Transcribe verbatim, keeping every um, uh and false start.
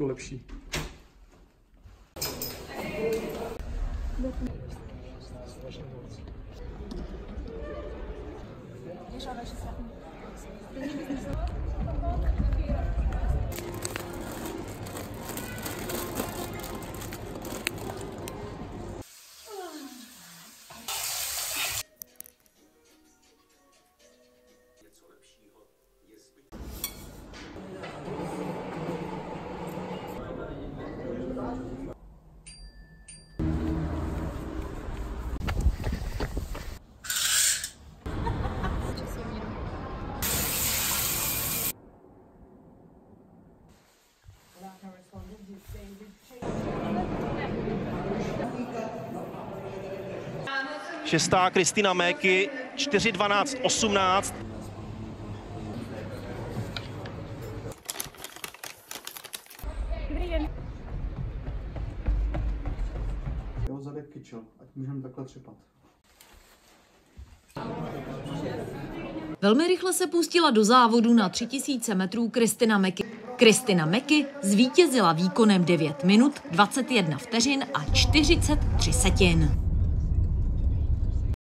to lepší. Šestá Kristina Méky, čtyři dvanáct osmnáct. Jo, zadek kyčel, ať můžeme takhle třepat. Velmi rychle se pustila do závodu na tři tisíce metrů Kristina Meky. Kristina Meky zvítězila výkonem devět minut, dvacet jedna vteřin a čtyřicet tři setin.